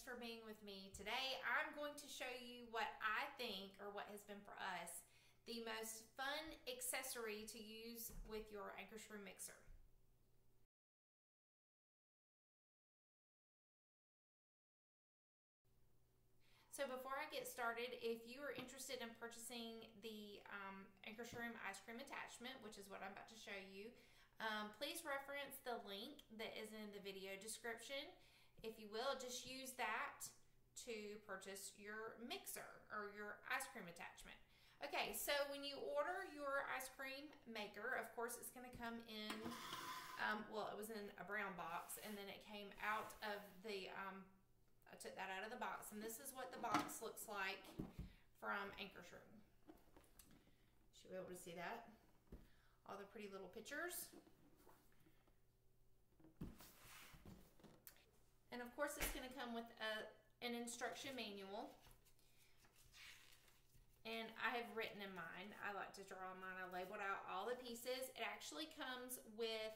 for being with me. Today I'm going to show you what I think, or what has been for us, the most fun accessory to use with your Ankarsrum mixer. So before I get started, if you are interested in purchasing the Ankarsrum Ice Cream attachment, which is what I'm about to show you, please reference the link that is in the video description. If you will, just use that to purchase your mixer or your ice cream attachment. Okay, so when you order your ice cream maker, of course it's going to come in, well, it was in a brown box, and then it came out of the, I took that out of the box, and this is what the box looks like from Ankarsrum. Should be able to see that? All the pretty little pictures. And of course it's going to come with an instruction manual. And I have written in mine, I like to draw on mine, I labeled out all the pieces. It actually comes with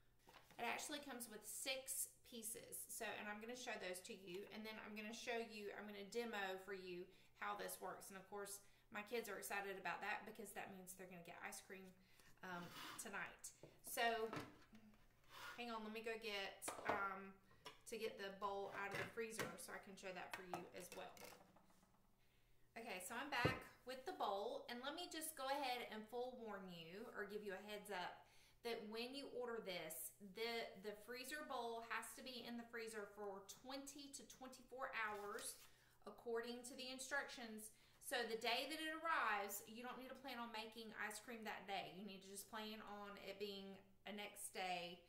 6 pieces. So, and I'm going to show those to you, and then I'm going to show you, I'm going to demo for you how this works. And of course my kids are excited about that because that means they're going to get ice cream tonight. So hang on, let me go get to get the bowl out of the freezer so I can show that for you as well. Okay, so I'm back with the bowl, and let me just go ahead and full warn you, or give you a heads up, that when you order this, the freezer bowl has to be in the freezer for 20 to 24 hours according to the instructions. So the day that it arrives, you don't need to plan on making ice cream that day. You need to just plan on it being a next day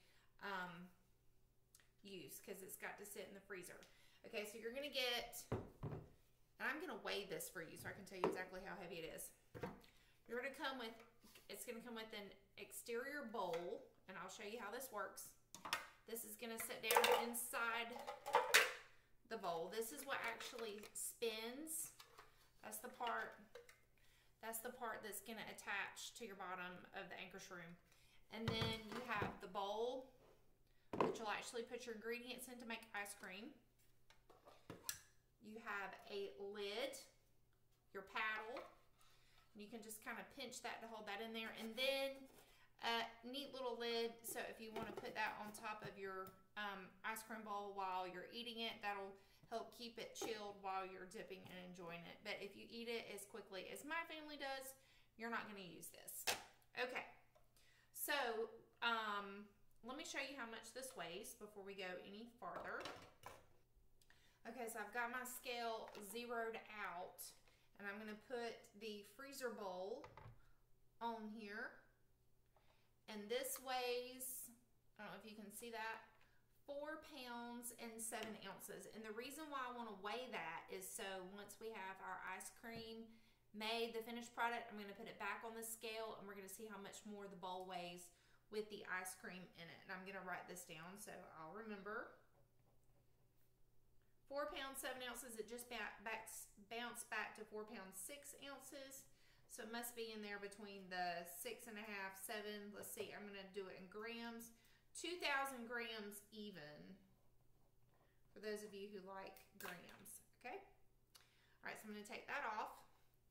use, because it's got to sit in the freezer. Okay, so you're going to get, and I'm going to weigh this for you so I can tell you exactly how heavy it is. You're going to come with, it's going to come with an exterior bowl, and I'll show you how this works. This is going to sit down inside the bowl. This is what actually spins. That's the part that's going to attach to your bottom of the Ankarsrum. And then you have the bowl that you'll actually put your ingredients in to make ice cream. You have a lid, your paddle. You can just kind of pinch that to hold that in there. And then a neat little lid, so if you want to put that on top of your ice cream bowl while you're eating it, that'll help keep it chilled while you're dipping and enjoying it. But if you eat it as quickly as my family does, you're not going to use this. Okay, so let me show you how much this weighs before we go any farther. Okay, so I've got my scale zeroed out, and I'm going to put the freezer bowl on here, and this weighs, I don't know if you can see that, 4 pounds and 7 ounces. And the reason why I want to weigh that is so once we have our ice cream made, the finished product, I'm going to put it back on the scale, and we're going to see how much more the bowl weighs with the ice cream in it. And I'm going to write this down so I'll remember. 4 pounds, 7 ounces. It just bounced back to 4 pounds, 6 ounces. So it must be in there between the 6.5, 7. Let's see, I'm going to do it in grams. 2,000 grams even, for those of you who like grams, okay? All right, so I'm going to take that off.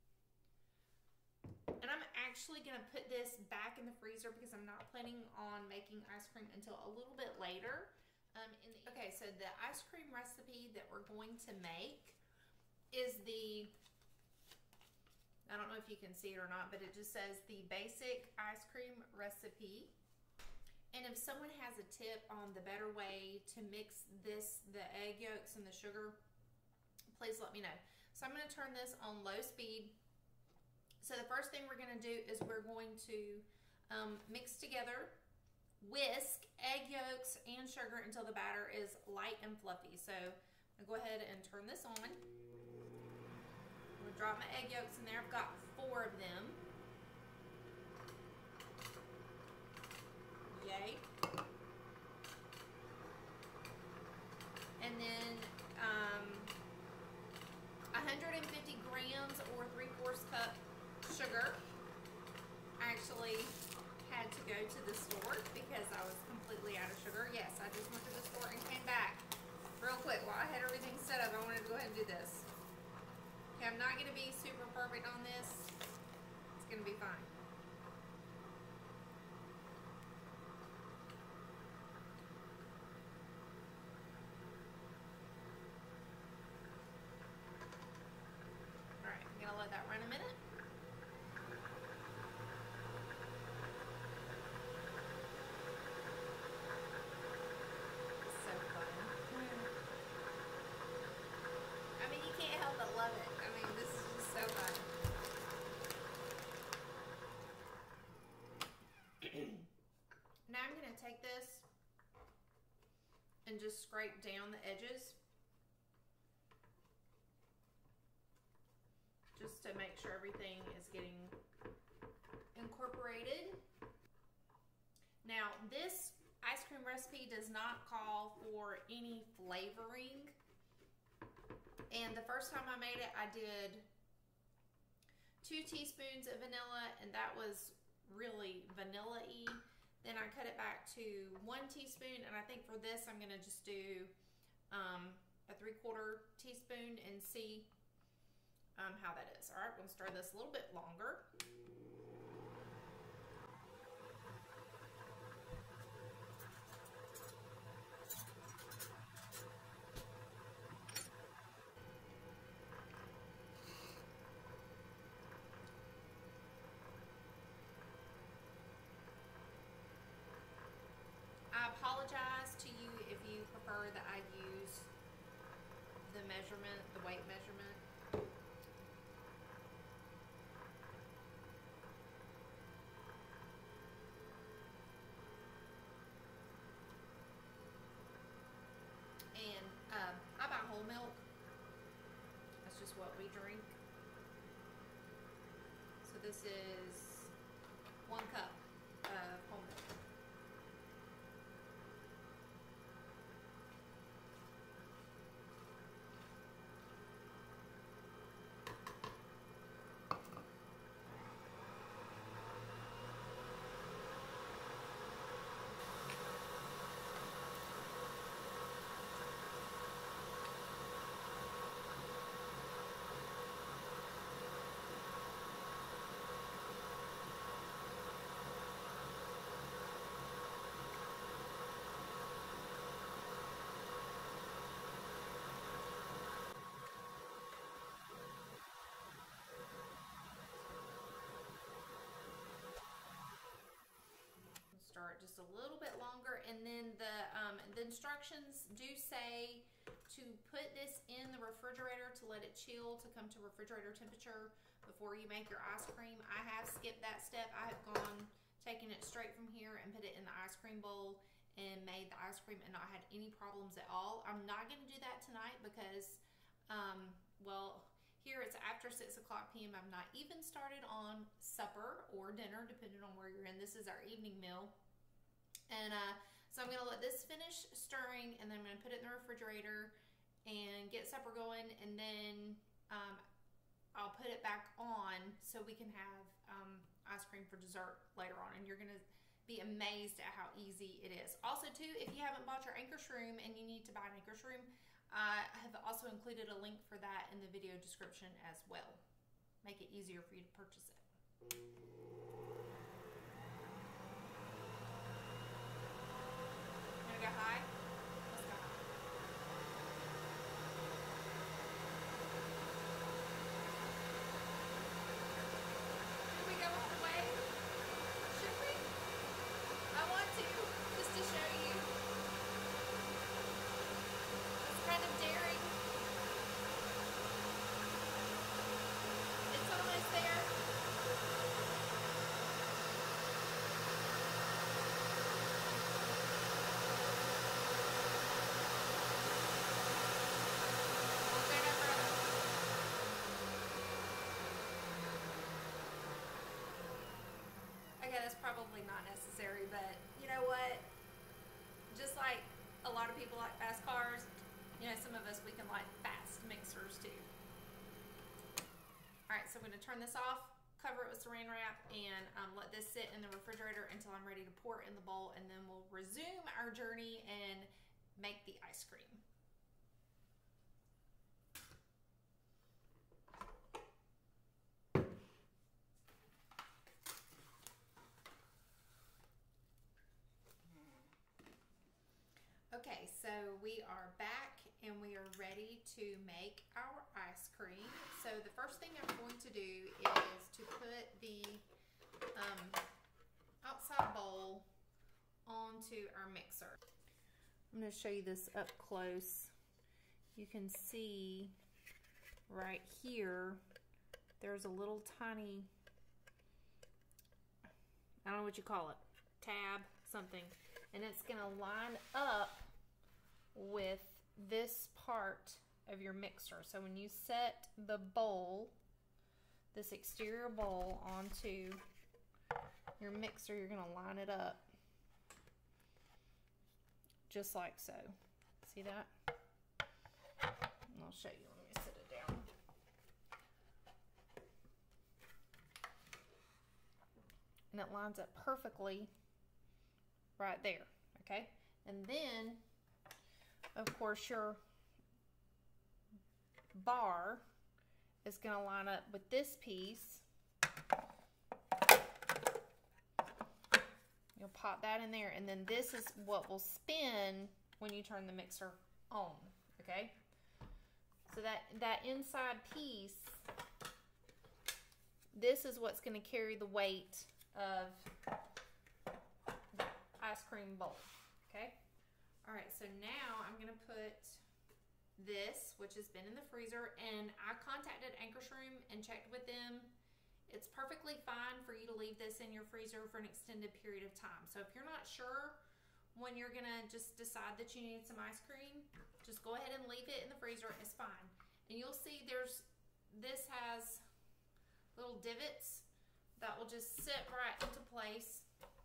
And I'm actually going to put this back in the freezer because I'm not planning on making ice cream until a little bit later. Okay, so the ice cream recipe that we're going to make is the, I don't know if you can see it or not, but it just says the basic ice cream recipe. And if someone has a tip on the better way to mix this, the egg yolks and the sugar, please let me know. So I'm going to turn this on low speed. So the first thing we're going to do is we're going to mix together, whisk egg yolks and sugar until the batter is light and fluffy. So I'm going to go ahead and turn this on. I'm going to drop my egg yolks in there. I've got 4 of them. Yay. And then 150 grams or 3/4 cup sugar. I actually had to go to the store because I was completely out of sugar. Yes, I just went to the store and came back real quick while I had everything set up. I I'm not going to be super perfect on this. It's going to be fine. All right, I'm going to let that run a minute. It's so fun. I mean, you can't help but love it. I mean, this is just so fun. Now I'm going to take this and just scrape down the edges just to make sure everything is getting incorporated. Now, this ice cream recipe does not call for any flavoring. And the first time I made it, I did 2 teaspoons of vanilla, and that was really vanilla-y. Then I cut it back to 1 teaspoon, and I think for this I'm gonna just do a 3/4 teaspoon and see how that is. All right, we're gonna stir this a little bit longer. I apologize to you if you prefer that I use the measurement, the weight measurement. And I buy whole milk. That's just what we drink. So this is 1 cup of whole milk. Start just a little bit longer, and then the instructions do say to put this in the refrigerator to let it chill to come to refrigerator temperature before you make your ice cream. I have skipped that step. I have taken it straight from here and put it in the ice cream bowl and made the ice cream and not had any problems at all. I'm not going to do that tonight because well, here it's after 6 o'clock p.m. I've not even started on supper or dinner, depending on where you're in. This is our evening meal. And so I'm going to let this finish stirring, and then I'm going to put it in the refrigerator and get supper going, and then I'll put it back on so we can have ice cream for dessert later on. And you're going to be amazed at how easy it is. Also, too, if you haven't bought your Ankarsrum and you need to buy an Ankarsrum, I have also included a link for that in the video description as well. Make it easier for you to purchase it. Gonna go high? Let's go high. Should we go all the way? Should we? I want to, just to show you. It's kind of daring. It's almost there. Okay, that's probably not necessary, but you know what? Just like a lot of people like fast cars, you know, some of us, we can like fast mixers too. All right, so I'm going to turn this off, cover it with saran wrap, and let this sit in the refrigerator until I'm ready to pour it in the bowl, and then we'll resume our journey and make the ice cream. Okay, so we are back and we are ready to make our ice cream. So the first thing I'm going to do is to put the outside bowl onto our mixer. I'm going to show you this up close. You can see right here, there's a little tiny, I don't know what you call it, tab, something. And it's going to line up with this part of your mixer. So when you set the bowl, this exterior bowl onto your mixer, you're going to line it up just like so. See that? And I'll show you. Let me set it down. And it lines up perfectly right there, okay? And then, of course, your bar is going to line up with this piece. You'll pop that in there, and then this is what will spin when you turn the mixer on, okay? So that inside piece, this is what's going to carry the weight of the ice cream bowl, okay? All right, so now I'm going to put this, which has been in the freezer, and I contacted Ankarsrum and checked with them. It's perfectly fine for you to leave this in your freezer for an extended period of time. So if you're not sure when you're gonna just decide that you need some ice cream, just go ahead and leave it in the freezer. It's fine. And you'll see this has little divots that will just sit right into place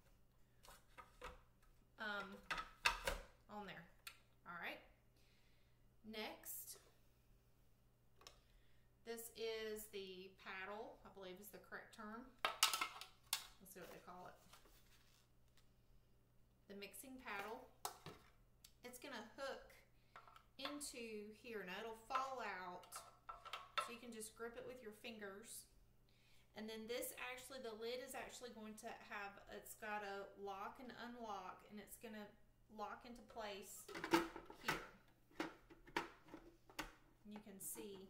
on there. All right. Next, this is the paddle, I believe is the correct term. Let's see what they call it. The mixing paddle. It's gonna hook into here. Now it'll fall out, so you can just grip it with your fingers. And then this actually, the lid is actually going to have, it's got a lock and unlock, and it's gonna lock into place here. And you can see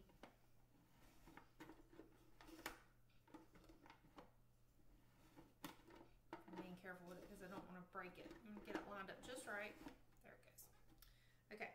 careful with it because I don't want to break it. I'm going to get it lined up just right. There it goes. Okay.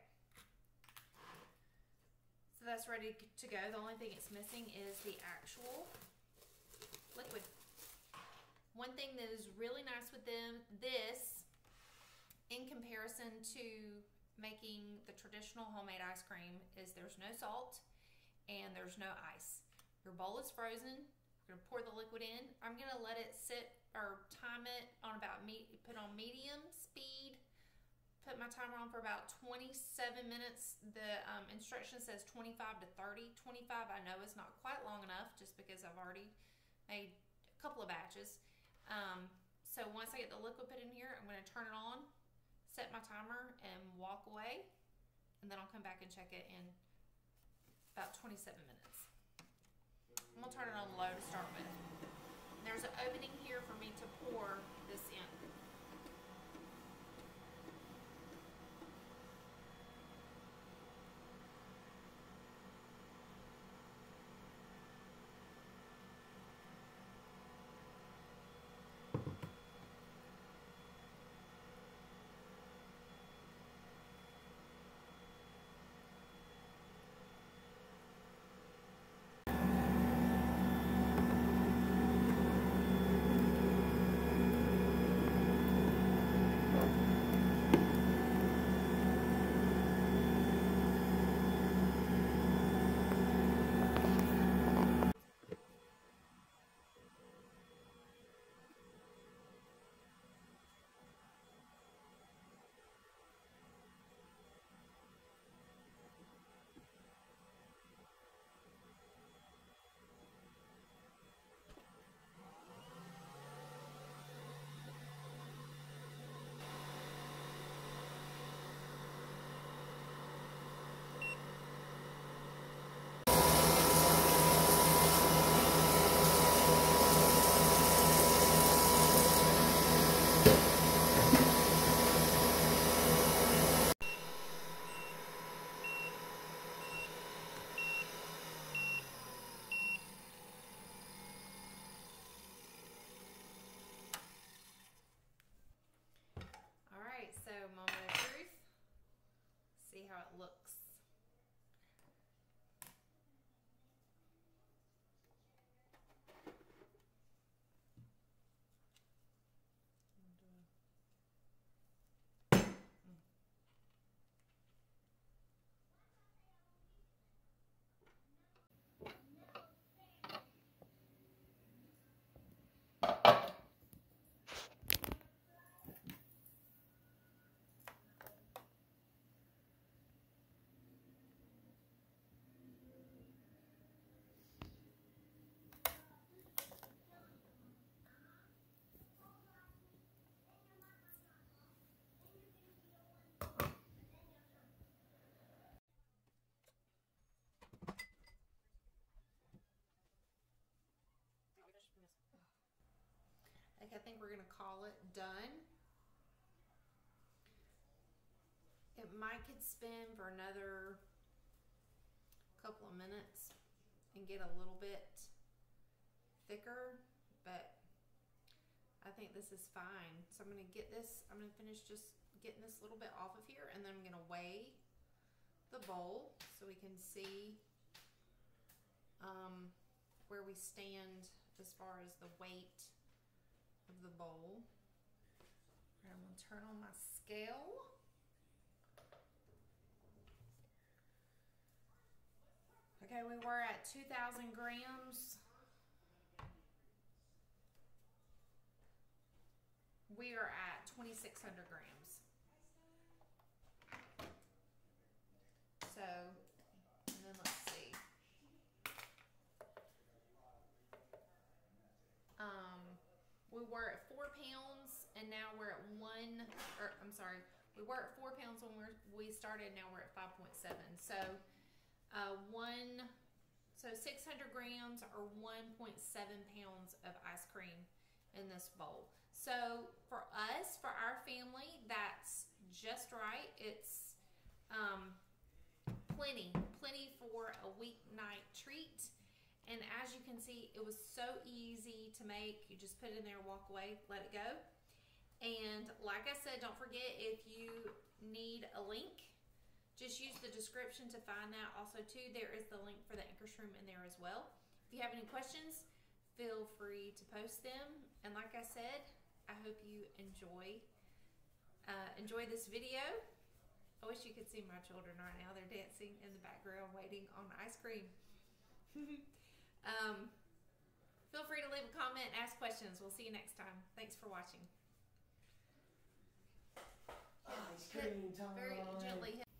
So that's ready to go. The only thing it's missing is the actual liquid. One thing that is really nice with this, in comparison to making the traditional homemade ice cream, is there's no salt and there's no ice. Your bowl is frozen. We're going to pour the liquid in. I'm going to let it sit or time it on about, put on medium speed, put my timer on for about 27 minutes. The instruction says 25 to 30. 25 I know is not quite long enough just because I've already made a couple of batches. So once I get the liquid put in here, I'm going to turn it on, set my timer, and walk away. And then I'll come back and check it in about 27 minutes. I'm going to turn it on low to start with. There's an opening here for me to pour this in. looks. I think we're gonna call it done. It might could spin for another couple of minutes and get a little bit thicker, but I think this is fine. So I'm gonna get this, I'm gonna finish just getting this little bit off of here, and then I'm gonna weigh the bowl so we can see where we stand as far as the weight of the bowl. I'm gonna turn on my scale. Okay, we were at 2,000 grams. We are at 2,600 grams. So, and then let's see. We were at 4 pounds, and now we're at we were at 4 pounds when we started. Now we're at 5.7. So, 600 grams or 1.7 pounds of ice cream in this bowl. So for us, for our family, that's just right. It's plenty for a weeknight treat. And as you can see, it was so easy to make. You just put it in there, walk away, let it go. And like I said, don't forget, if you need a link, just use the description to find that. Also too, there is the link for the Ankarsrum in there as well. If you have any questions, feel free to post them. And like I said, I hope you enjoy this video. I wish you could see my children right now. They're dancing in the background waiting on ice cream. Feel free to leave a comment and ask questions. We'll see you next time. Thanks for watching. Ice cream time. Very gently hit.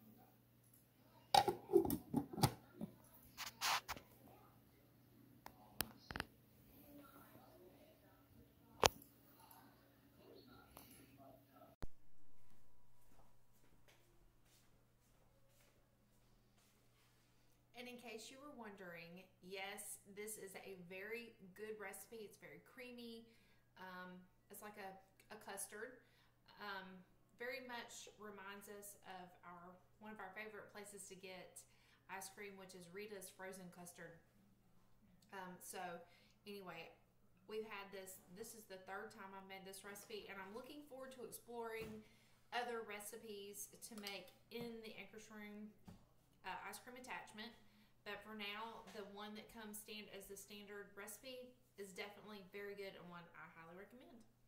And in case you were wondering, yes, this is a very good recipe. It's very creamy. It's like a custard. Very much reminds us of one of our favorite places to get ice cream, which is Rita's frozen custard. So anyway, we've had this. This is the 3rd time I've made this recipe, and I'm looking forward to exploring other recipes to make in the Ankarsrum ice cream attachment. But for now, the one that comes as the standard recipe is definitely very good and one I highly recommend.